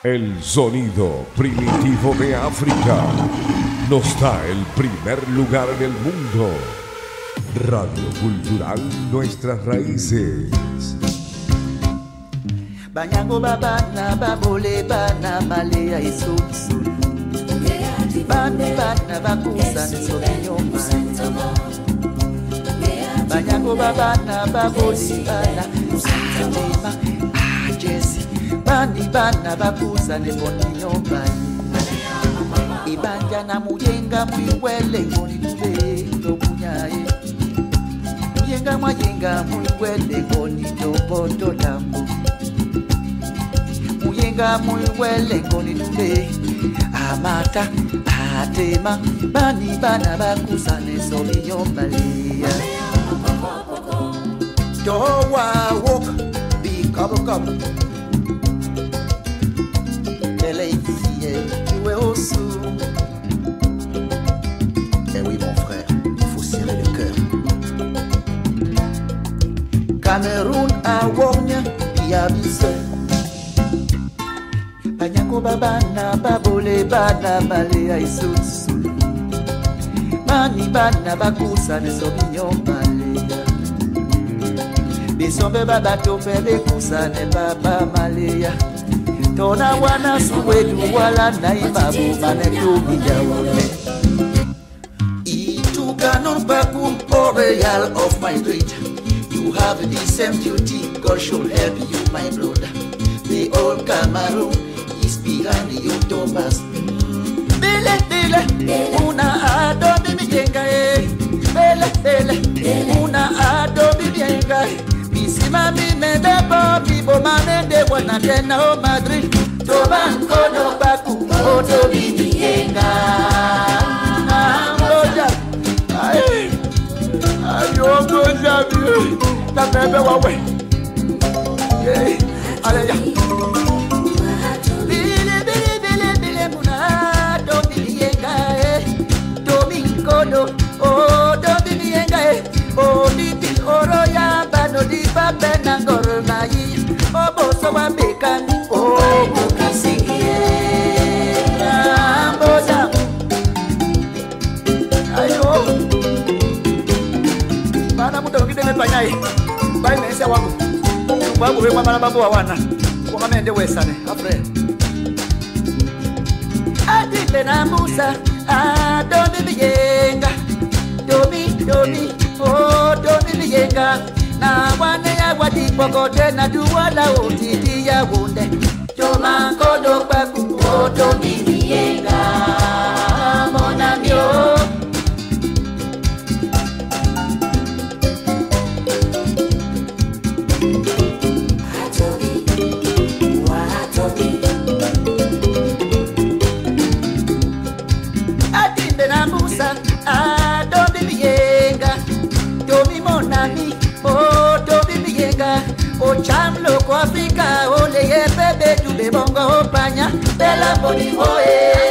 El sonido primitivo de África nos da el primer lugar en el mundo. Radio Cultural Nuestras Raíces. Banyango babana babole bana malea isusu. Bani bana bakusa nesobinyoma. Banyango babana babole bana ajema ajesi. Bani bana bakusa nesobinyoma. Ibanja na muyenga mwiwele ngoni tube ndokunyaye. Muyenga mwayenga mwiwele ngoni ndoboto dambo. Muyenga mwiwele ngoni tube amata atema. Bani bana bakusa nesobinyoma leya. Dowa walk be cover Eh oui mon frère, il faut serrer le cœur. Cameroon a wonya biabise. Banyango babana babole bana bale aisusu. Mani bana bakusa nesobinyo malea. Bensome babato pele kusa ne baba malea. Tona wana suwedu wala naibabu manetu bijawole. Nkono Kpa Kum Royal of my breed. You have the same duty, God should help you my brother. The old Cameroon is behind you Thomas. Bele bele, una ado bibi jenga eh. Bele bele, una ado bibi jenga eh. Misima mi mende bo bibo manende wana tena o Madrid. Toba Nkono Kpa Kum oto bibi jenga. Amboja, ay, ayo goja bi, ta bebe wawe. Yeah, aleya. Bile bile bile bile muna do bibi jenga eh. Domingo oh do bibi jenga eh. Oh bibi oro ya bano di pape na ngoro na yi. Oh boso wa bekani oh bukisikie. Amboja. Ayo. Bana muda ngide mepanyai. Bai mense wangu. Babu we mama babu wana. Kwa kamende wesane. Afre. Adi na Musa. Domi biyenga. Domi. Oh domi biyenga. Na wane ya wadi pokote na duwala otidi ya wunde. Joma Nkono Kpa Kum. Oh domi biyenga. Mona mio. O chamlo ko Afrika o le bebe tu be bongo panya bela boni oe